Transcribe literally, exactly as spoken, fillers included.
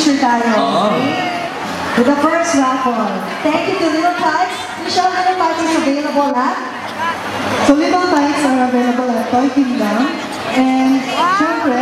picture tayo. Okay? With the first raffle. Thank you to Little Tights. Michelle, Little Tights is available at? So Little Tights are available at Toy Kingdom. And syempre,